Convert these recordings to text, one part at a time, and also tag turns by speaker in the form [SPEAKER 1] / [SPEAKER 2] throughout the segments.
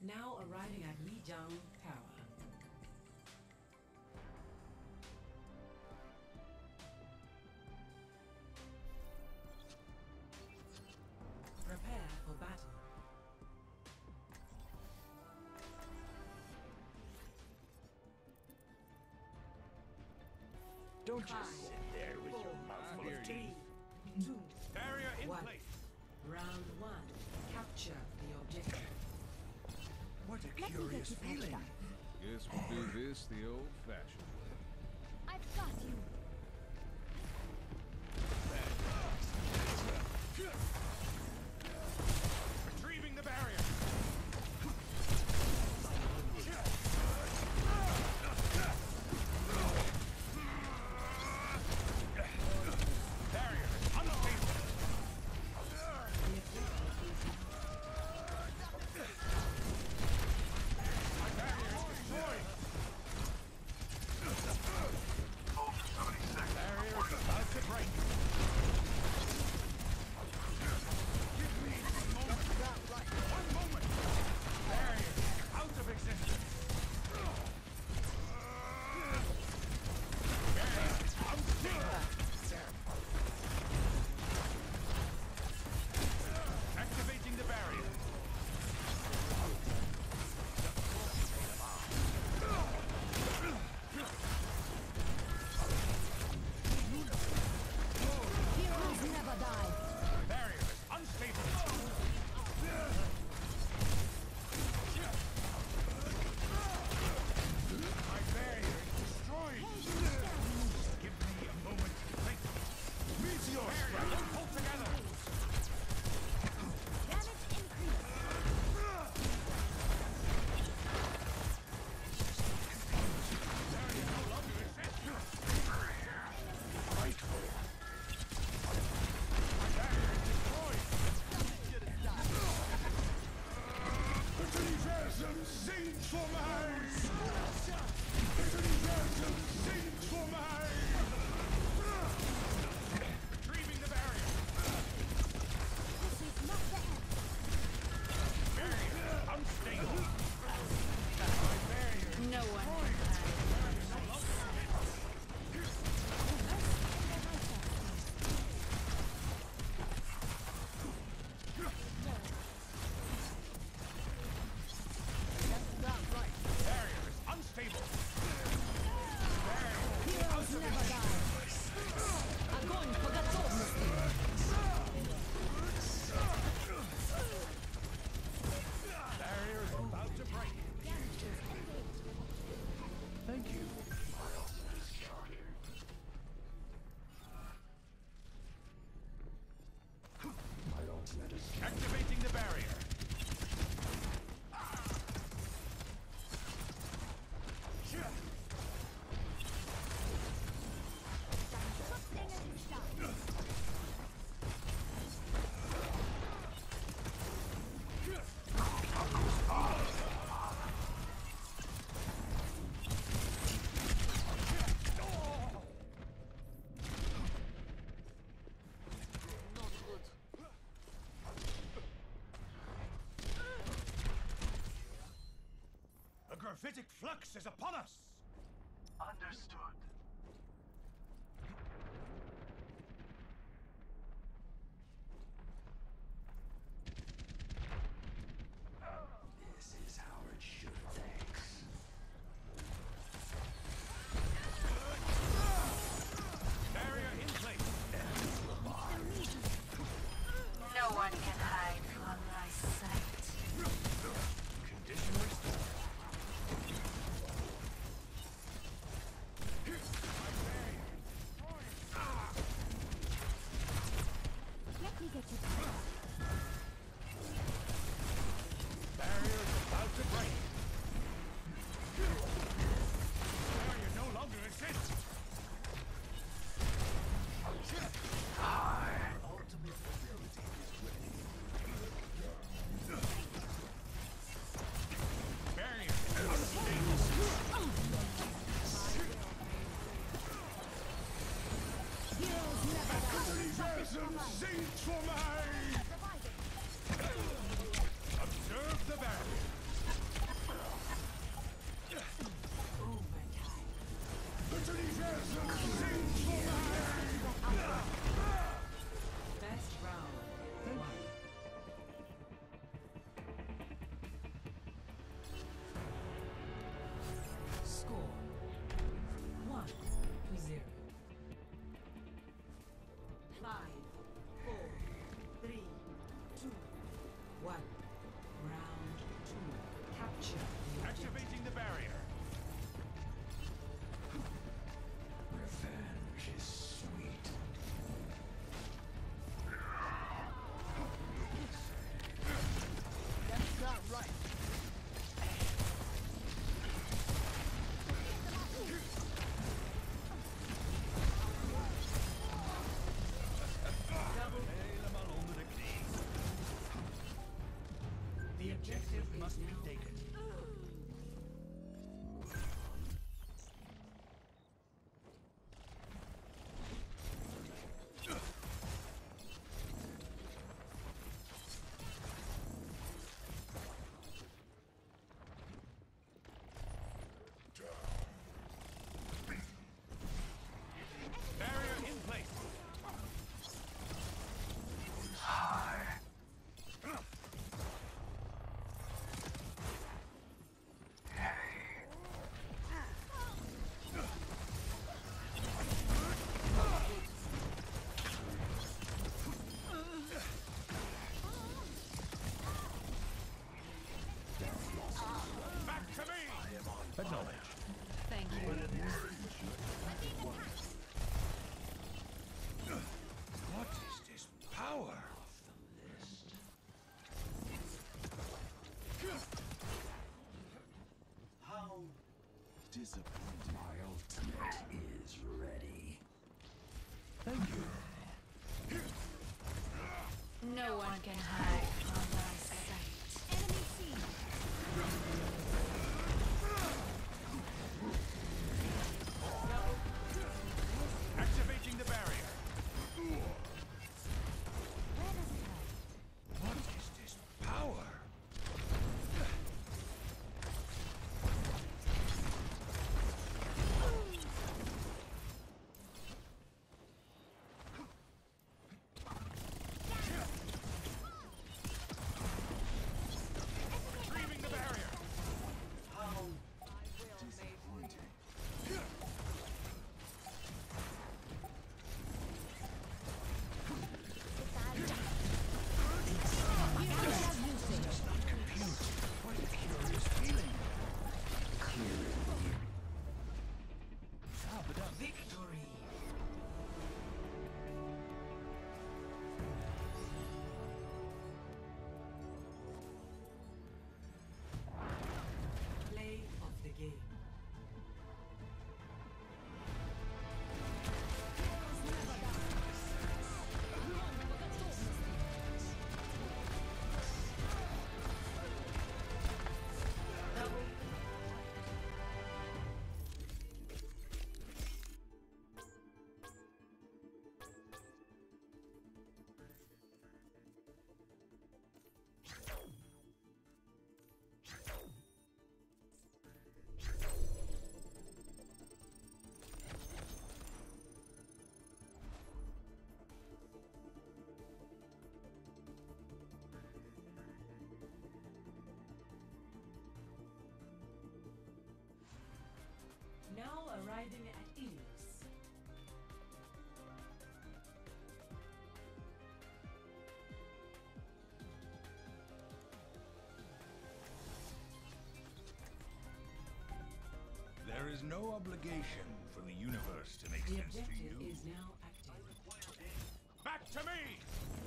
[SPEAKER 1] Now arriving at Lijiang Tower. Prepare for battle.
[SPEAKER 2] Don't just sit there with your mouth full of teeth.
[SPEAKER 1] 2,
[SPEAKER 3] Barrier in
[SPEAKER 1] 1.
[SPEAKER 3] place.
[SPEAKER 1] Round 1. Capture the objective.
[SPEAKER 2] What a curious feeling.
[SPEAKER 4] Guess we'll do this the old-fashioned way.
[SPEAKER 5] I've got you.
[SPEAKER 3] Retrieving the barrier. Barrier unstable. My barrier is destroyed. Barrier is about to break. Give me a moment. One moment. Barrier out of existence. Barrier unstable. Activating the barrier.
[SPEAKER 5] Heroes never die.
[SPEAKER 3] Barrier is unstable. My barrier is destroyed. Give me a moment to think. Meteor barrier won't hold together.
[SPEAKER 5] Damage increase.
[SPEAKER 3] Barrier no longer exists.
[SPEAKER 2] Frightful.
[SPEAKER 3] My barrier is destroyed.
[SPEAKER 2] Het universum zingt voor mij. Het universum zingt voor mij.
[SPEAKER 3] Retrieving the barrier.
[SPEAKER 5] This is not the end.
[SPEAKER 3] Barrier unstable. My barrier
[SPEAKER 5] No one
[SPEAKER 3] destroyed.
[SPEAKER 5] can
[SPEAKER 3] No longer barrier is unstable. Barrier
[SPEAKER 5] Heroes never die. Огонь по готовности.
[SPEAKER 3] barrier is about to break.
[SPEAKER 2] Thank you. My ultimate is
[SPEAKER 3] Activating the barrier. A graphitic flux is upon us!
[SPEAKER 6] Understood.
[SPEAKER 2] This is how it should, thanks.
[SPEAKER 3] Barrier in place.
[SPEAKER 7] No one can hide from my sight.
[SPEAKER 3] Condition restored. Initiative must be taken. Barrier in place. Back to me. Acknowledge.
[SPEAKER 5] Thank you.
[SPEAKER 3] What is this power?
[SPEAKER 2] How disappointing. My ultimate is ready.
[SPEAKER 3] Thank you.
[SPEAKER 7] No one can hide from my sight.
[SPEAKER 5] Enemy seen.
[SPEAKER 3] Activating the barrier. What is this power? Retrieving the barrier.
[SPEAKER 2] How disappointing.
[SPEAKER 3] What a curious feeling. Ah, but
[SPEAKER 1] Victory. Play of the game. Now arriving at Ilios.
[SPEAKER 3] there is no obligation for the universe to make
[SPEAKER 1] The
[SPEAKER 3] sense to
[SPEAKER 1] objective
[SPEAKER 3] you.
[SPEAKER 1] is now active.
[SPEAKER 3] Back to me!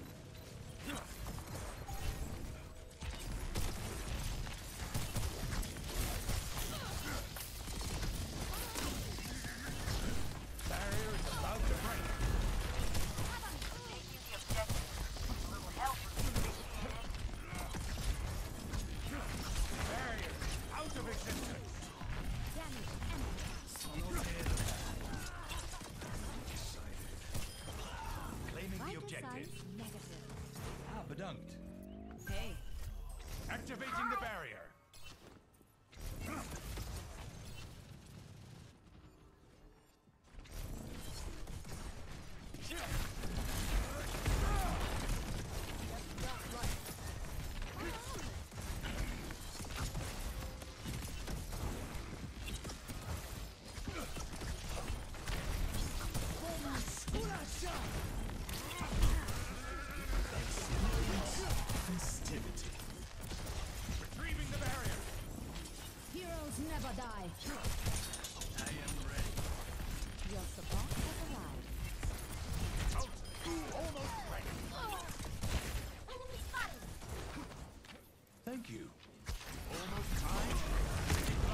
[SPEAKER 3] Barrier is about to break.
[SPEAKER 7] Taking the objective. A little help would be appreciated.
[SPEAKER 3] Barrier out of existence. Claiming the objective.
[SPEAKER 5] Negative.
[SPEAKER 3] Ah, bedankt.
[SPEAKER 5] Hey.
[SPEAKER 3] Activating the barrier.
[SPEAKER 2] Festivity.
[SPEAKER 3] Retrieving the barrier.
[SPEAKER 5] Heroes never die.
[SPEAKER 2] I am ready.
[SPEAKER 5] Your support has arrived.
[SPEAKER 3] Out. Almost ready.
[SPEAKER 5] Enemy spotted.
[SPEAKER 3] Thank you. Almost time.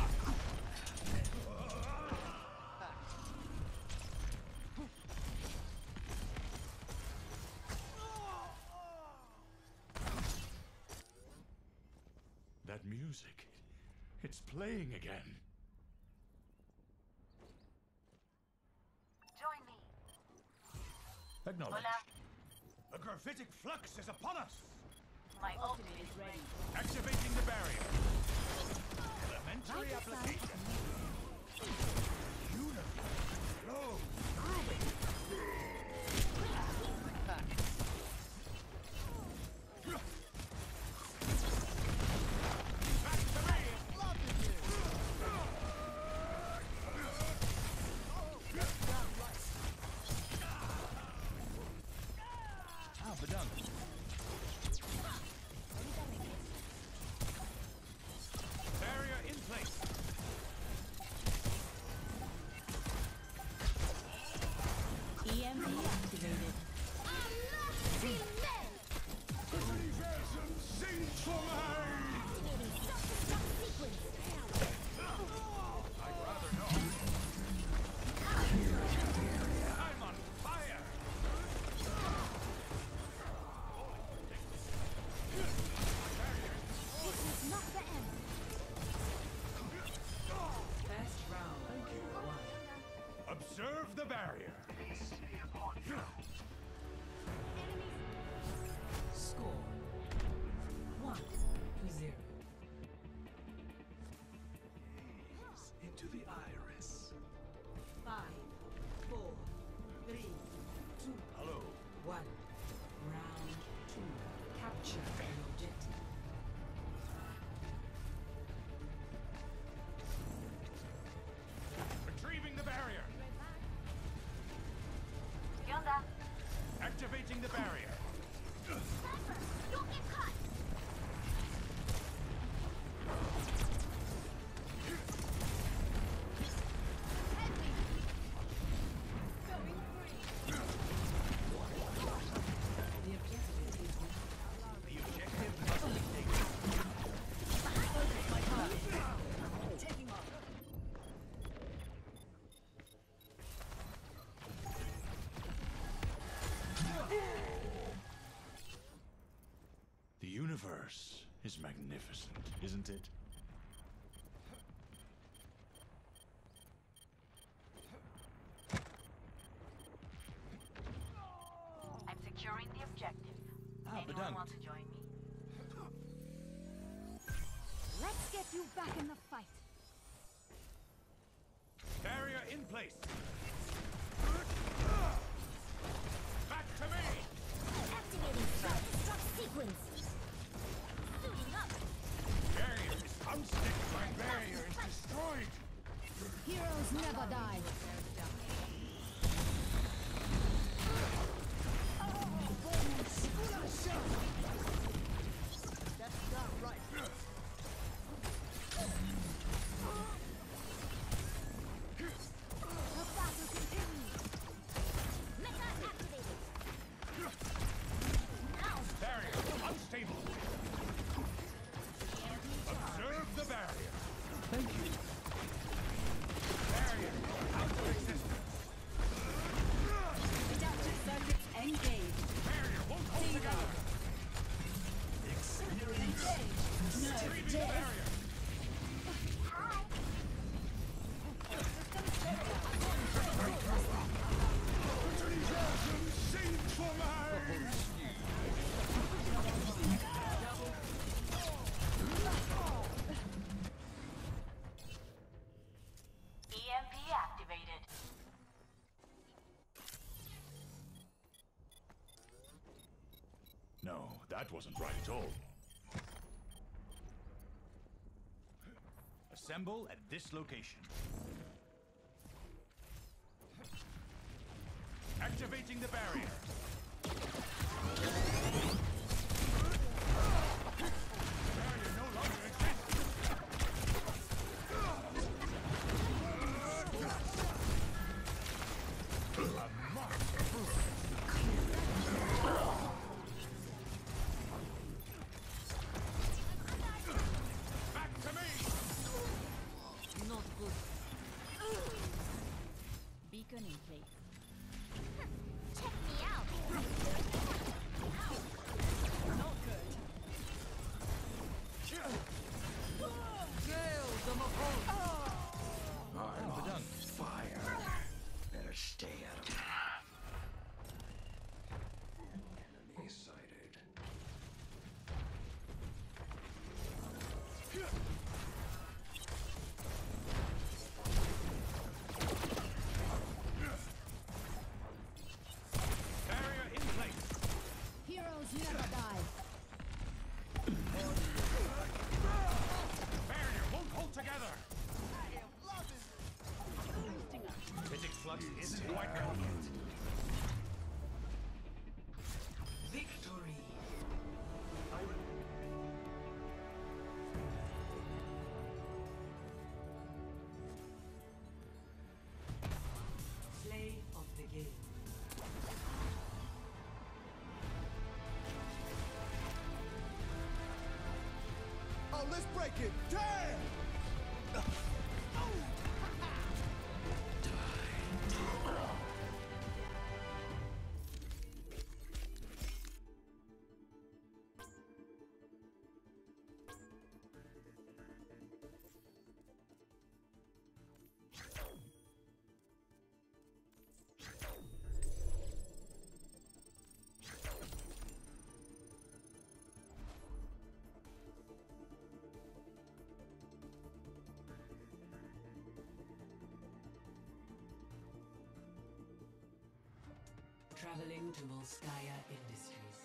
[SPEAKER 3] That music. It's playing again.
[SPEAKER 6] Join me.
[SPEAKER 3] Acknowledge.
[SPEAKER 6] Hola.
[SPEAKER 3] A graphitic flux is upon us.
[SPEAKER 6] My ultimate is ready.
[SPEAKER 3] Activating the barrier. Elementary application. Universe. Flow. Barrier in place.
[SPEAKER 5] EMP activated.
[SPEAKER 3] Sing for I'd rather not. I'm on fire.
[SPEAKER 5] This is not the end.
[SPEAKER 1] First round.
[SPEAKER 3] Observe the barrier.
[SPEAKER 1] Score 1-0.
[SPEAKER 2] Gaze into the iris.
[SPEAKER 1] 5, 4, 3, 2,
[SPEAKER 3] Hello.
[SPEAKER 1] 1. Round 2. Capture the objective.
[SPEAKER 3] Retrieving the barrier.
[SPEAKER 6] ¿Qué onda?
[SPEAKER 3] Activating the barrier.
[SPEAKER 6] Don't get caught.
[SPEAKER 1] The objective is
[SPEAKER 3] The objective must be taken.
[SPEAKER 5] Taking off.
[SPEAKER 3] The universe is magnificent, isn't it?
[SPEAKER 6] I'm securing the objective. Anyone
[SPEAKER 3] bedankt.
[SPEAKER 6] want to join me?
[SPEAKER 5] Let's get you back in the fight.
[SPEAKER 3] Barrier in place. Back to me.
[SPEAKER 5] Activating self-destruct sequence. Suiting up.
[SPEAKER 3] Barrier is unstick. My barrier is destroyed.
[SPEAKER 5] Heroes never die. That's not right. The battle continues. Mecha activated. Now,
[SPEAKER 3] Barrier unstable. Observe the barrier. Thank you. Barrier out of existence.
[SPEAKER 5] adaptive circuits engaged.
[SPEAKER 3] Barrier won't hold together. Retrieving the barrier. Sing for
[SPEAKER 6] EMP activated.
[SPEAKER 3] No, that wasn't right at all. Assemble at this location. Activating the barrier. Barrier no longer exists. A monster. Back to me.
[SPEAKER 5] Not good. Beacon in place. Check me out.
[SPEAKER 3] let's break it. Damn!
[SPEAKER 1] Traveling to Volskaya Industries.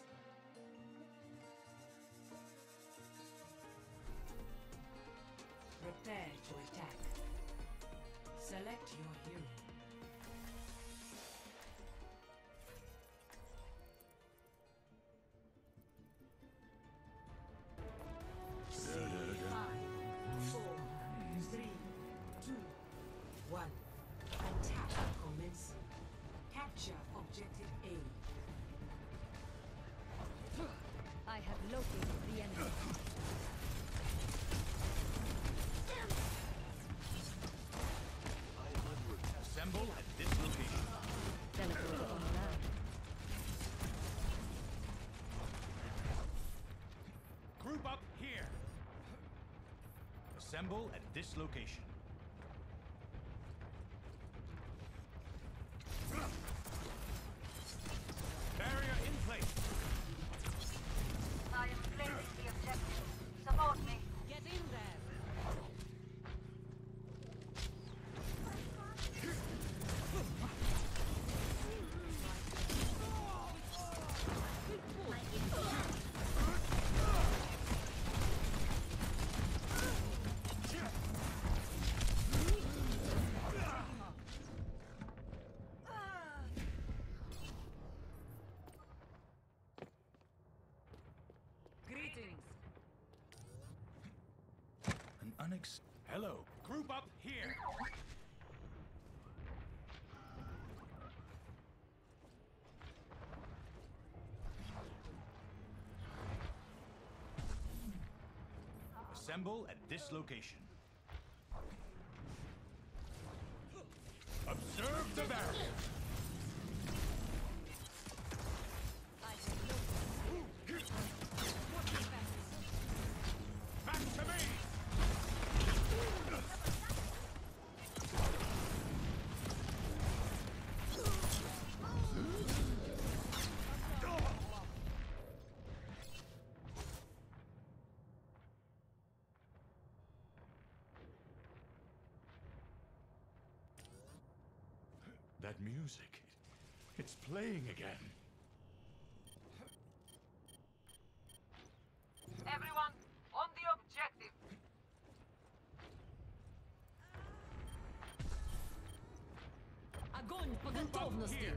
[SPEAKER 1] Prepare to attack. Select your hero. Five, four, three, two, one. Attack commencing. Capture objective A.
[SPEAKER 5] I have located the enemy.
[SPEAKER 3] Assemble at this location.
[SPEAKER 5] Teleport online.
[SPEAKER 3] Group up here. Assemble at this location. Barrier in place.
[SPEAKER 6] I am placing the objective. Support me.
[SPEAKER 5] Get in there.
[SPEAKER 1] Greetings.
[SPEAKER 3] An Hello. Group up here. Assemble at this location. Observe the barrier.
[SPEAKER 5] I have located.
[SPEAKER 3] Back to me. That music, it's playing again.
[SPEAKER 6] Everyone, on the objective.
[SPEAKER 5] Огонь по готовности.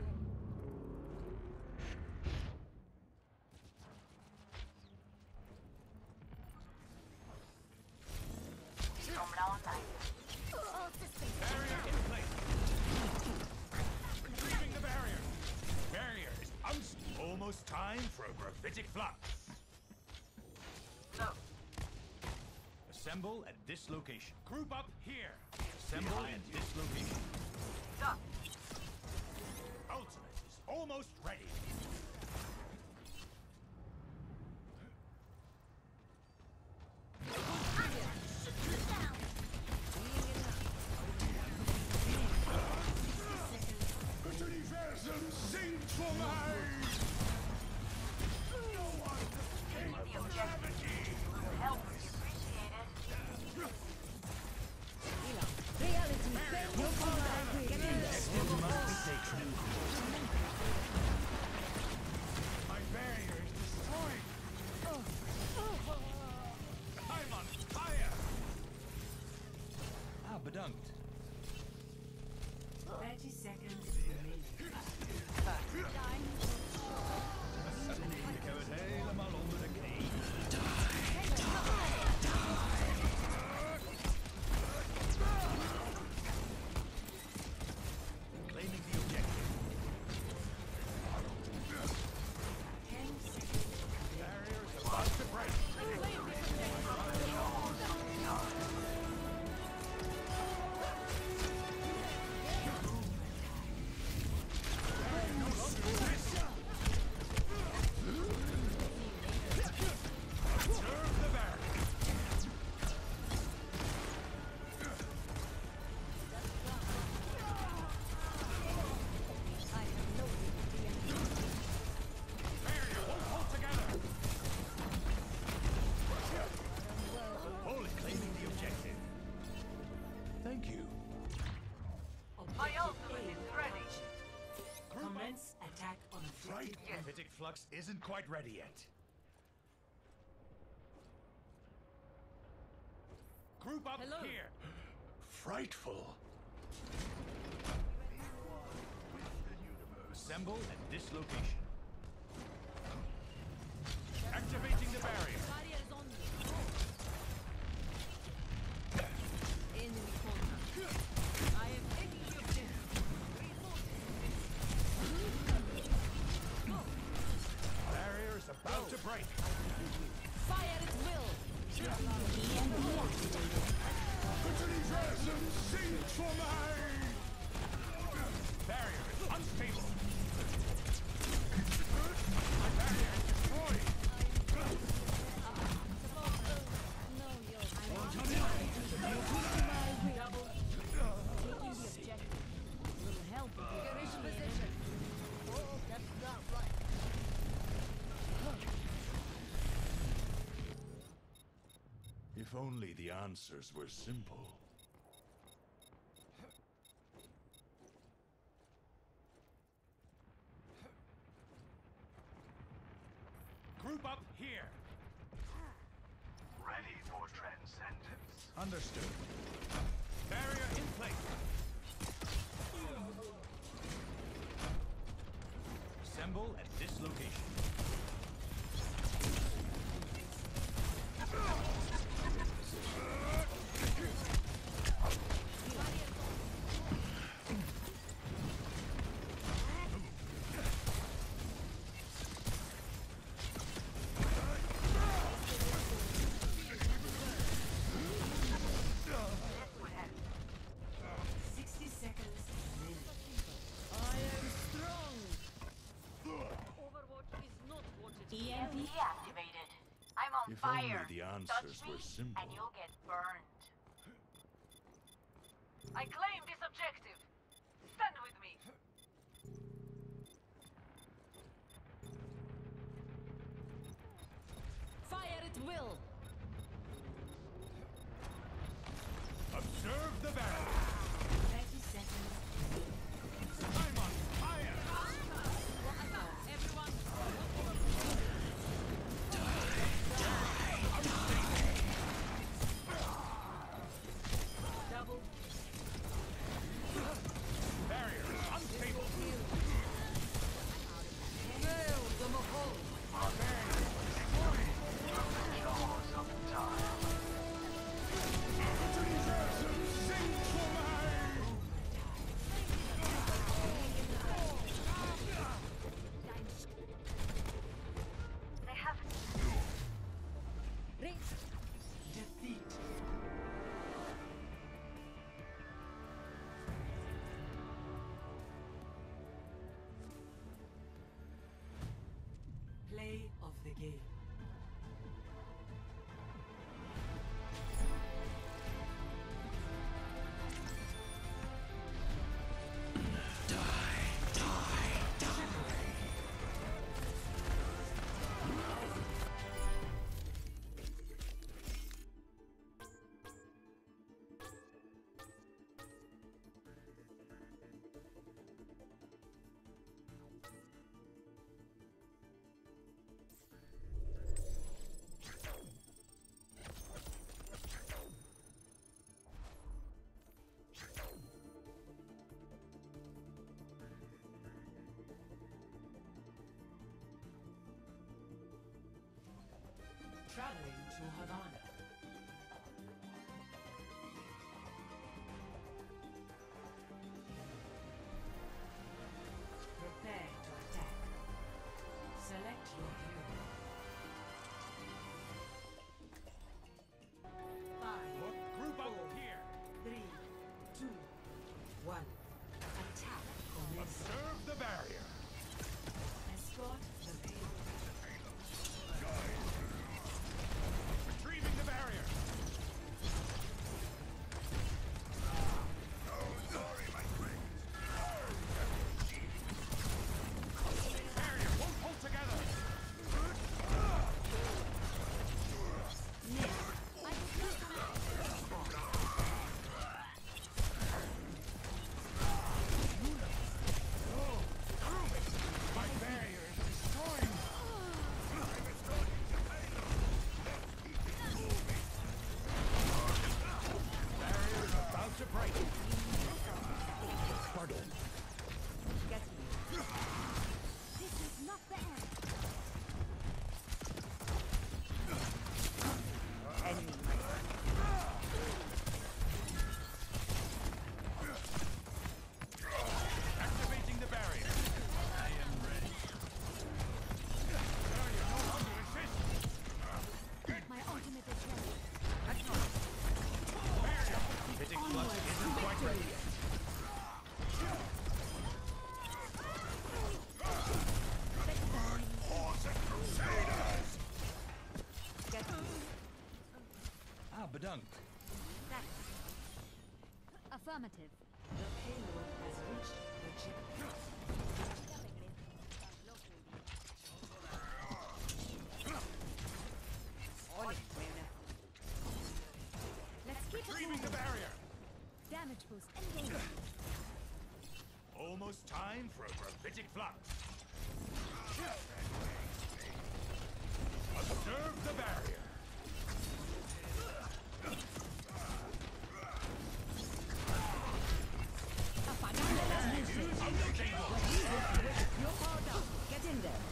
[SPEAKER 6] Camera online.
[SPEAKER 3] Barrier in place. Retrieving the barrier. Barrier is almost time for a gravitic flux.
[SPEAKER 6] Go.
[SPEAKER 3] Assemble at this location. Group up here. Assemble at this location.
[SPEAKER 6] Go.
[SPEAKER 3] Ultimate is almost ready. Das Universum singt vor mir! No one can
[SPEAKER 6] The objective. Help would be appreciated.
[SPEAKER 5] Reality bend your command. Get in there.
[SPEAKER 3] My barrier is destroyed! I'm on fire! Ah, bedankt.
[SPEAKER 1] 30 seconds remaining.
[SPEAKER 3] Ik heb het helemaal onder de knie. Claiming the objective.
[SPEAKER 1] 10 seconds.
[SPEAKER 3] Barrier is about to break. influx isn't quite ready yet. Group up
[SPEAKER 5] Hello.
[SPEAKER 3] here.
[SPEAKER 2] Frightful.
[SPEAKER 3] Assemble at this location. Activating the barrier.
[SPEAKER 5] Barrier is on me. Enemy corner. I am taking the objective.
[SPEAKER 3] Barrier is about to break.
[SPEAKER 5] Fire at will.
[SPEAKER 3] Sing for me! Barrier is unstable. My barrier is destroyed.
[SPEAKER 5] No, you're will help if you finish position. Oh, that's not right.
[SPEAKER 2] If only the answers were simple.
[SPEAKER 3] Group up here.
[SPEAKER 2] Ready for transcendence.
[SPEAKER 3] Understood. Barrier in place. Assemble at this location.
[SPEAKER 6] Deactivated. I'm on
[SPEAKER 2] If
[SPEAKER 6] fire.
[SPEAKER 2] only the answers
[SPEAKER 6] Touch me
[SPEAKER 2] were simple.
[SPEAKER 6] and you'll get burned. I claim this objective. Stand with me.
[SPEAKER 5] Fire at will.
[SPEAKER 3] Observe the barrier.
[SPEAKER 5] 30 seconds.
[SPEAKER 3] I'm on fire.
[SPEAKER 5] Everyone. Double.
[SPEAKER 3] Barrier is unstable.
[SPEAKER 5] Nail them a hole.
[SPEAKER 6] They have
[SPEAKER 1] Defeat. Play of the game. Traveling to Havana. Prepare to attack. Select your hero. 5,
[SPEAKER 3] Group up here.
[SPEAKER 1] 3, 2, 1. Attack commences.
[SPEAKER 3] Observe the barrier.
[SPEAKER 1] Escort the payload.
[SPEAKER 3] Retrieving Bedankt.
[SPEAKER 5] Affirmative.
[SPEAKER 1] The payload has reached the checkpoint.
[SPEAKER 5] Let's keep it
[SPEAKER 3] Reaming
[SPEAKER 5] moving.
[SPEAKER 3] the barrier.
[SPEAKER 5] Damage boost engaged.
[SPEAKER 3] Almost time for a graphitic flux. Observe the barrier.
[SPEAKER 5] You're powered up. Get in there.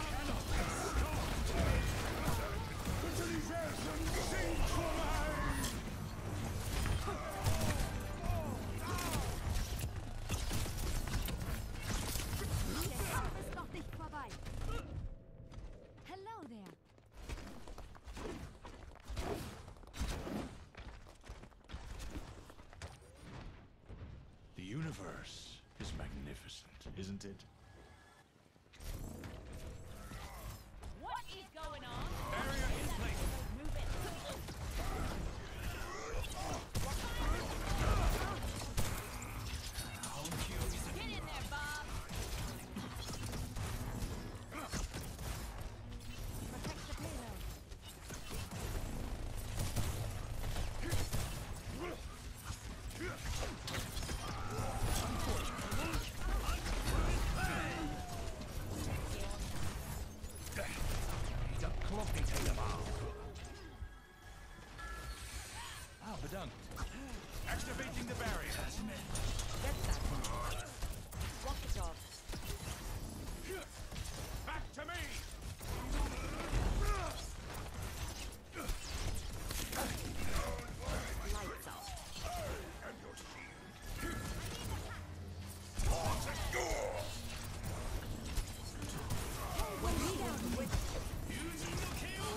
[SPEAKER 5] Ist noch nicht vorbei. Hello there.
[SPEAKER 2] The universe is magnificent, isn't it?
[SPEAKER 5] What is going on?
[SPEAKER 3] Barrier in place.
[SPEAKER 5] Move it. Get in there, Bob. Protect the payload.
[SPEAKER 3] Der Klopping helemaal. Ah, bedankt. Activating the barrier.
[SPEAKER 5] Get that one. Walk it off.
[SPEAKER 3] Back to me.
[SPEAKER 5] Lights out.
[SPEAKER 3] And your shield. On the door.
[SPEAKER 5] When we down with
[SPEAKER 3] Using the kill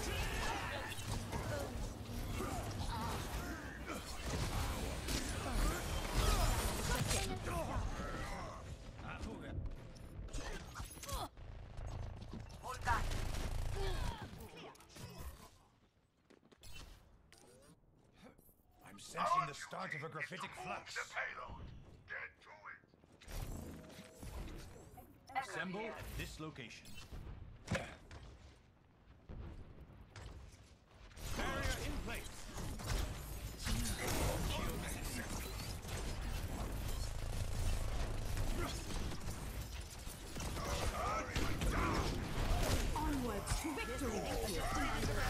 [SPEAKER 6] Hold back.
[SPEAKER 3] I'm sensing the start of a graphitic flux.
[SPEAKER 8] payload. Get to it.
[SPEAKER 3] Assemble at this location. Barrier in place.
[SPEAKER 5] onwards to victory.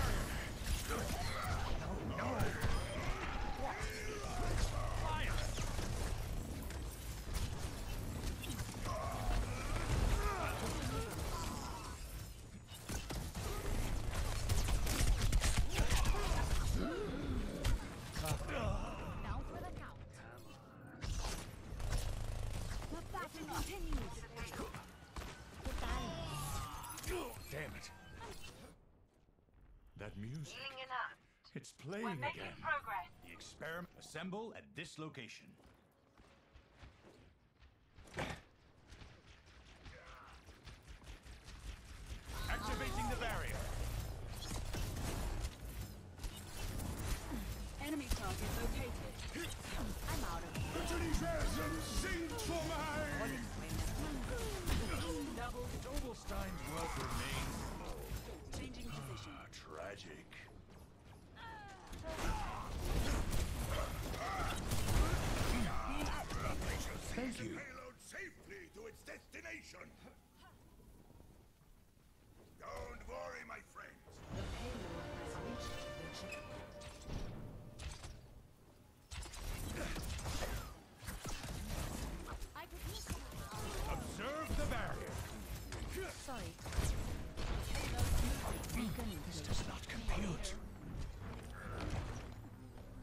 [SPEAKER 3] Fire!
[SPEAKER 5] Now for the count. The battle continues. Goodbye.
[SPEAKER 2] Damn it. That music.
[SPEAKER 6] Healing enough.
[SPEAKER 2] It's
[SPEAKER 6] We're
[SPEAKER 2] playing
[SPEAKER 6] making
[SPEAKER 2] again.
[SPEAKER 6] progress.
[SPEAKER 3] The experiment. Assemble at this location. Activating the barrier.
[SPEAKER 5] Enemy target located. I'm out of here.
[SPEAKER 3] Doublestein's work remains.
[SPEAKER 5] Changing position.
[SPEAKER 2] Tragic.
[SPEAKER 3] Thank you.
[SPEAKER 8] Payload safely to its destination. Don't worry, my friends.
[SPEAKER 1] The payload has reached the checkpoint.
[SPEAKER 5] I could use some.
[SPEAKER 3] Observe the barrier.
[SPEAKER 5] Sorry.
[SPEAKER 2] This does not compute.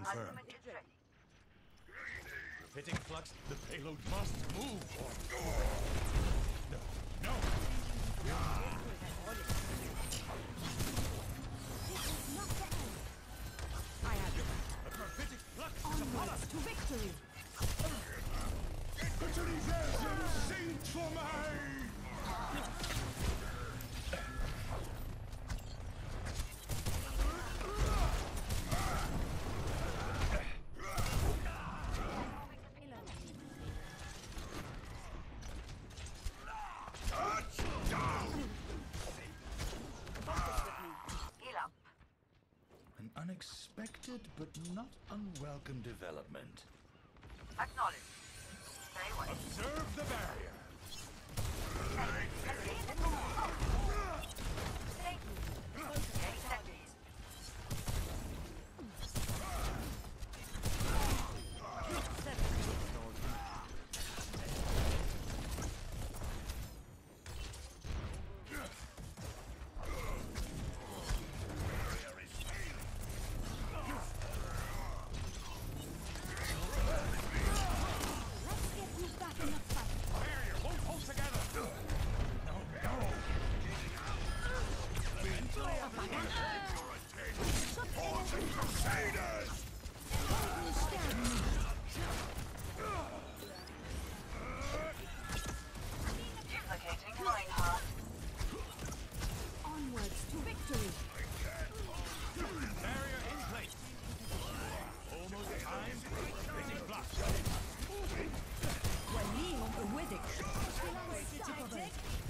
[SPEAKER 2] confirmed.
[SPEAKER 6] Ultimate is ready.
[SPEAKER 3] Hitting flux, the payload must move. No, no.
[SPEAKER 5] I have your back.
[SPEAKER 3] A prophetic flux is upon
[SPEAKER 5] Onwards
[SPEAKER 3] us.
[SPEAKER 5] to victory.
[SPEAKER 3] Sing for me!
[SPEAKER 6] Heal up.
[SPEAKER 2] An unexpected but not unwelcome development.
[SPEAKER 6] Acknowledge. Stay away.
[SPEAKER 3] Observe the barrier.
[SPEAKER 6] Getting seconds.
[SPEAKER 5] Let's get you back in the fight.
[SPEAKER 3] Barrier won't hold together. No, no.
[SPEAKER 6] Duplicating Reinhardt.
[SPEAKER 5] Onwards to victory.
[SPEAKER 3] Barrier in place. Almost time for a prophetic flux.
[SPEAKER 5] وليهم قوتك. Unstoppable.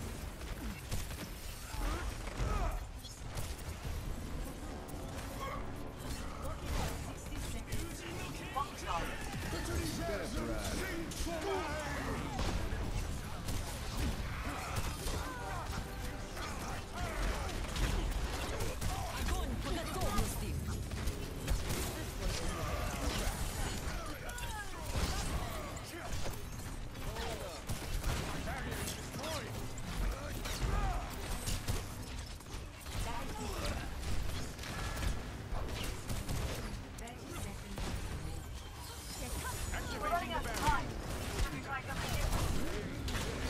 [SPEAKER 5] Огонь по готовности.
[SPEAKER 6] We're running out of time. Should we try something different?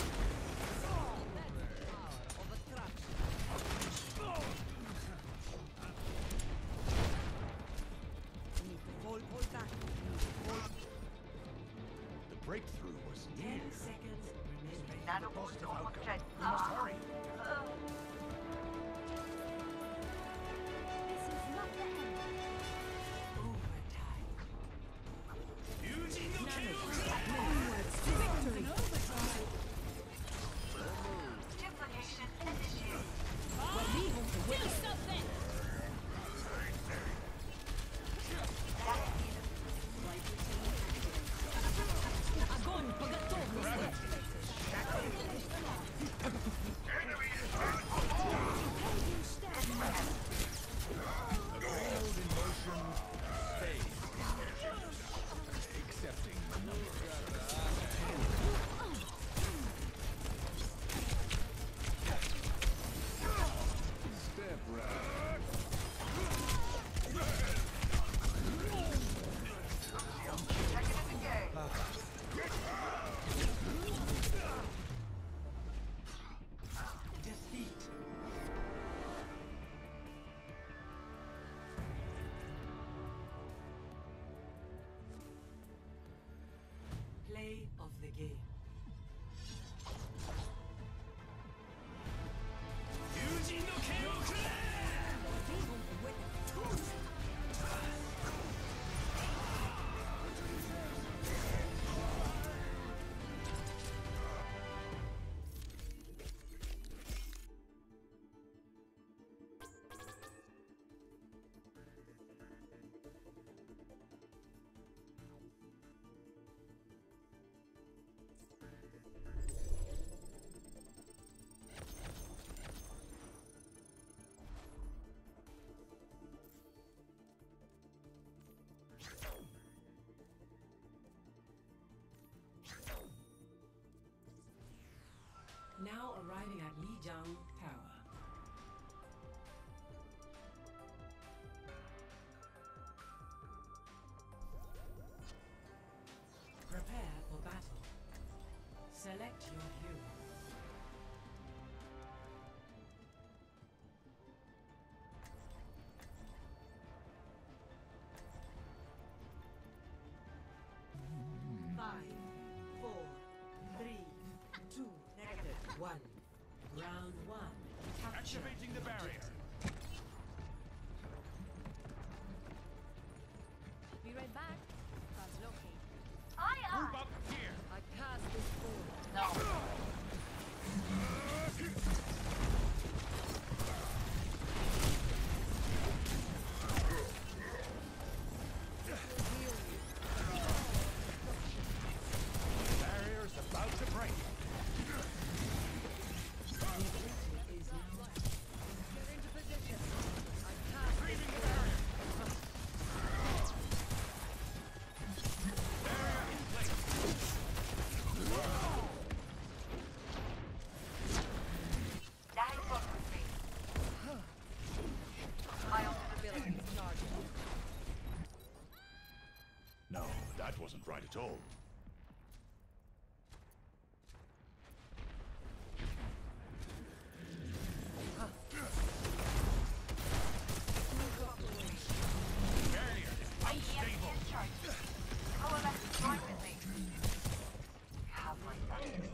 [SPEAKER 3] The breakthrough was near.
[SPEAKER 1] 10 seconds remaining.
[SPEAKER 6] Nano boost almost ready.
[SPEAKER 3] We must hurry.
[SPEAKER 5] This is not the end.
[SPEAKER 1] Overtime.
[SPEAKER 5] Onwards to victory.
[SPEAKER 6] Duplication initiated.
[SPEAKER 5] وليهم قوتك. Огонь по готовности.
[SPEAKER 3] Payload in motion. Phase. Accepting the number.
[SPEAKER 4] Step right.
[SPEAKER 6] Second in the game.
[SPEAKER 1] Defeat. Play of the game. Now arriving at Lijiang Tower. Select your hero. Five, four, three, two, one. Round one. Capture
[SPEAKER 3] Activating the barrier.
[SPEAKER 5] Be right back. Translocate.
[SPEAKER 3] Group up here.
[SPEAKER 5] I cast this forward.
[SPEAKER 3] Barrier's about to break.
[SPEAKER 1] is now
[SPEAKER 5] Get into position. I cast
[SPEAKER 3] Breathing the barrier. Barrier in place.
[SPEAKER 6] That is what we see. My ultimate ability is charging.
[SPEAKER 2] No, that wasn't right at all.
[SPEAKER 3] Barrier unstable.
[SPEAKER 6] EMP is charging. Coalesce is join with me. You have my thanks.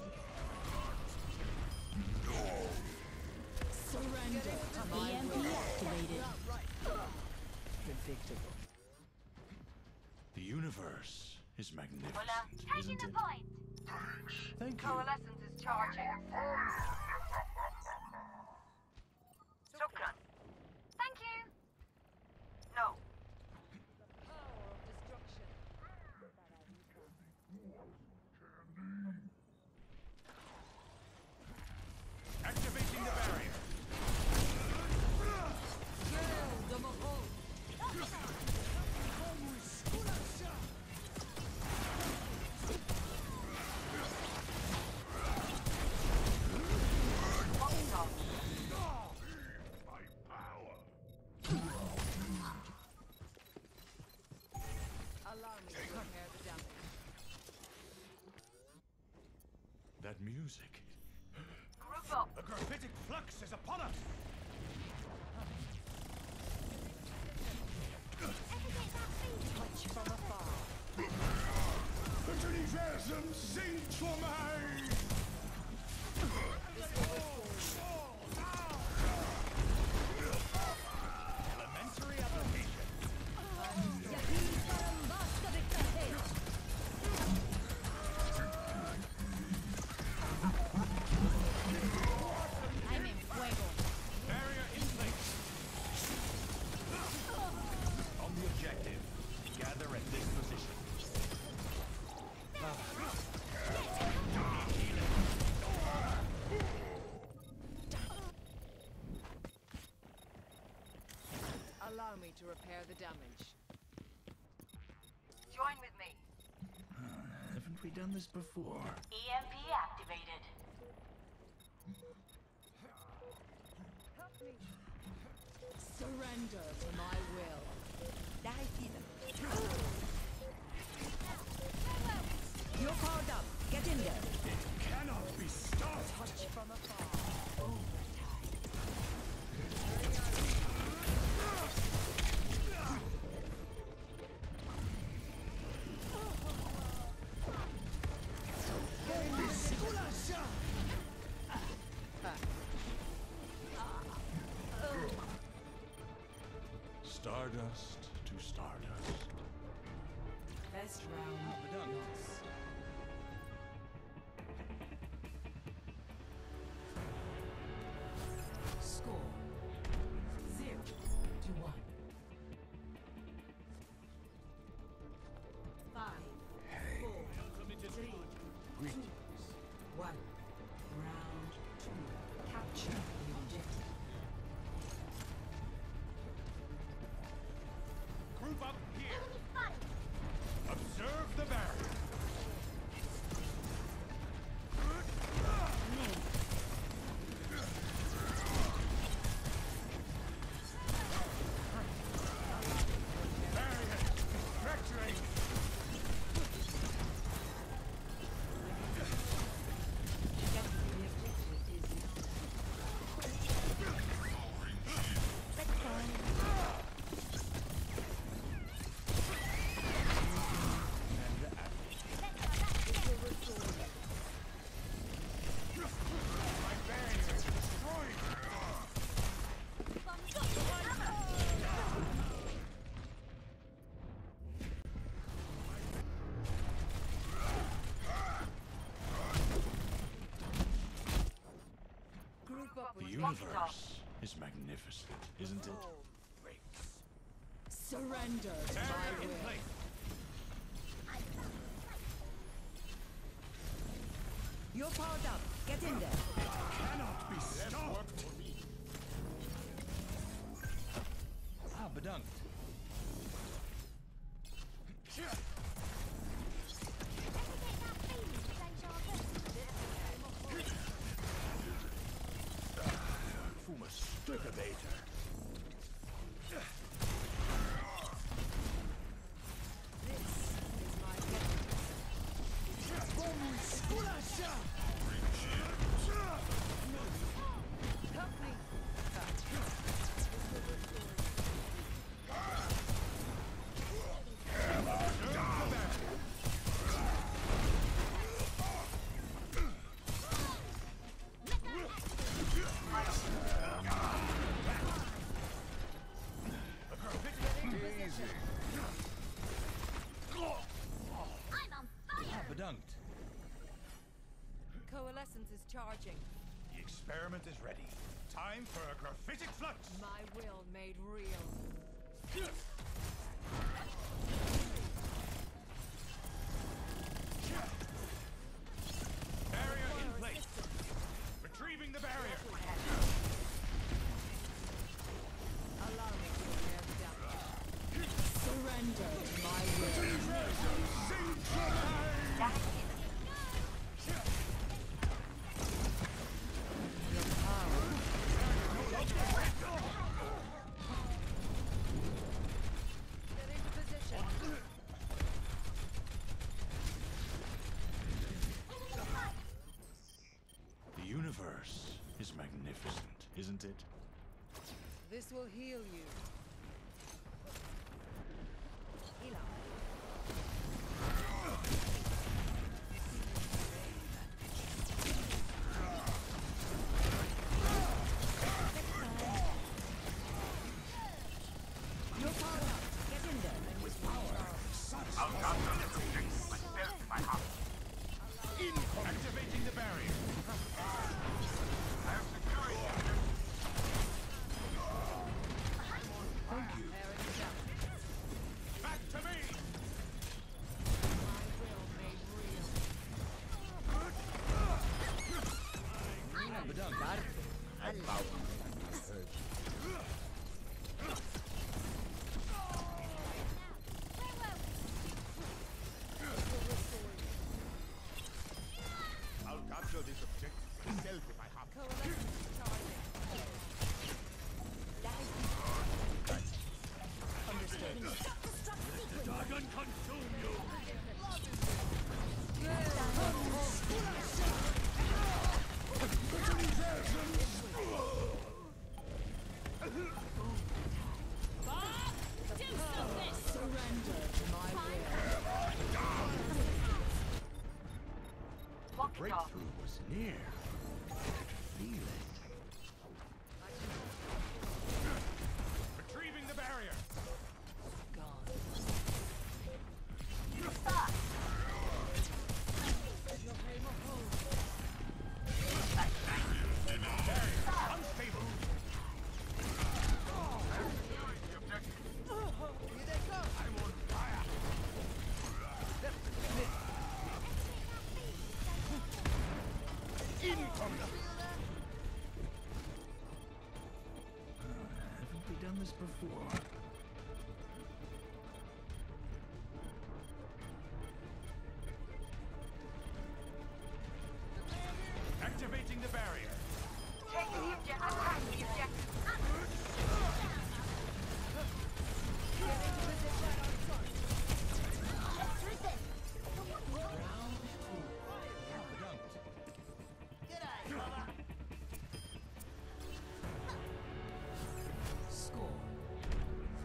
[SPEAKER 5] surrender.
[SPEAKER 7] EMP activated.
[SPEAKER 5] Predictable.
[SPEAKER 2] The universe is magnificent,
[SPEAKER 6] Hola.
[SPEAKER 2] isn't it?
[SPEAKER 6] point.
[SPEAKER 2] Thank you.
[SPEAKER 6] Coalescence is charging. Shukran. Thank you. No.
[SPEAKER 5] Power of destruction.
[SPEAKER 3] Activating the barrier.
[SPEAKER 8] My power.
[SPEAKER 5] Allow me to repair the damage.
[SPEAKER 2] That music.
[SPEAKER 6] Group up.
[SPEAKER 3] A graphitic flux is upon us.
[SPEAKER 5] Touch from afar.
[SPEAKER 8] Das Universum singt für mich!
[SPEAKER 3] Elementary application.
[SPEAKER 7] I'm in fuego.
[SPEAKER 3] Barrier in place. On the objective. Gather at this position.
[SPEAKER 5] Allow me to repair the damage.
[SPEAKER 6] Join with me.
[SPEAKER 2] Haven't we done this before?
[SPEAKER 6] EMP activated.
[SPEAKER 5] Surrender to my will. You're powered up. Get in there.
[SPEAKER 3] Cannot be stopped.
[SPEAKER 5] Touch from afar.
[SPEAKER 2] Stardust to stardust.
[SPEAKER 1] best round lost. Score 0-1. 5, 4, 3, 2, 1. Round 2. Capture the objective.
[SPEAKER 3] Group up here. Observe the barrier.
[SPEAKER 2] universe is magnificent, isn't it?
[SPEAKER 5] Surrender to my
[SPEAKER 3] Barrier in
[SPEAKER 5] will.
[SPEAKER 3] place.
[SPEAKER 5] You're powered up. Get in there.
[SPEAKER 8] Cannot be stopped.
[SPEAKER 3] Ah, bedankt.
[SPEAKER 8] Voel me stukken beter.
[SPEAKER 3] Ah, bedankt.
[SPEAKER 5] Coalescence is charging.
[SPEAKER 3] The experiment is ready. Time for a graphitic flux.
[SPEAKER 5] My will made real.
[SPEAKER 3] Barrier in place. Retrieving the barrier.
[SPEAKER 5] Allow me to wear down. Surrender to my will. Get into position.
[SPEAKER 2] The universe is magnificent, isn't it?
[SPEAKER 5] This will heal you. Heal up. You're powered up. Get in there and with power.
[SPEAKER 3] Activating the barrier.
[SPEAKER 5] There it is down.
[SPEAKER 3] Back to me.
[SPEAKER 5] My will made real.
[SPEAKER 3] Ah, bedankt.
[SPEAKER 8] I'll capture this objective myself if I have to.
[SPEAKER 5] Coalescence charging. Understood.
[SPEAKER 8] The dragon consume you.
[SPEAKER 5] Surrender to my will.
[SPEAKER 2] Breakthrough was near. I could feel it.
[SPEAKER 3] Retrieving the barrier.
[SPEAKER 5] Gone.
[SPEAKER 3] Unstable.
[SPEAKER 8] I'm on fire. Incoming.
[SPEAKER 2] Haven't we done this before?
[SPEAKER 3] Activating the barrier.
[SPEAKER 6] Take the objective. Attack the objective.
[SPEAKER 2] Score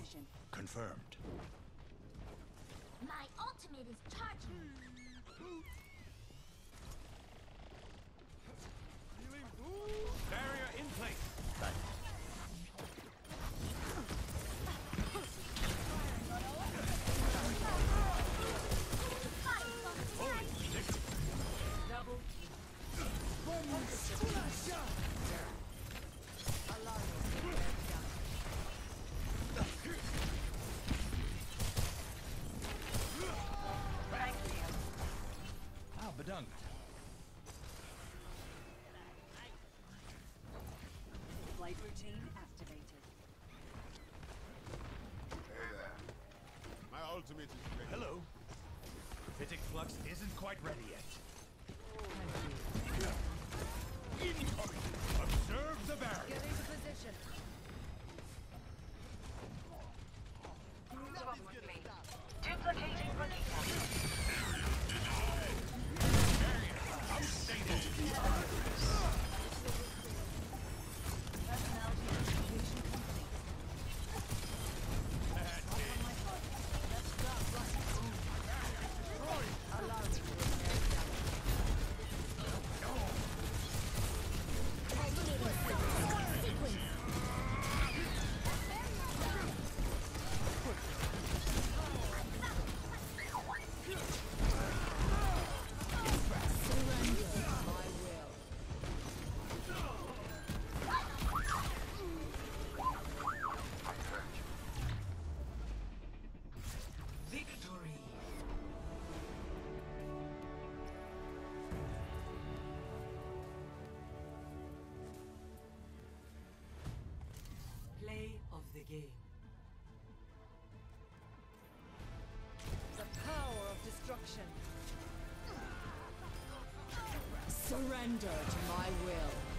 [SPEAKER 5] position.
[SPEAKER 2] Confirmed.
[SPEAKER 6] My ultimate is charging.
[SPEAKER 3] Barrier in place.
[SPEAKER 2] Ah, bedung.
[SPEAKER 5] Flight routine activated.
[SPEAKER 8] Hey there. My ultimate is ready.
[SPEAKER 3] Hello. Prophetic flux isn't quite ready yet. Incoming. Observe the barrier.
[SPEAKER 5] Get into position.
[SPEAKER 6] Duplicating Bonita.
[SPEAKER 5] Personality identification complete. Let's start right. Allow me to repair
[SPEAKER 1] Victory. Play of the game.
[SPEAKER 5] the power of destruction. Surrender to my will.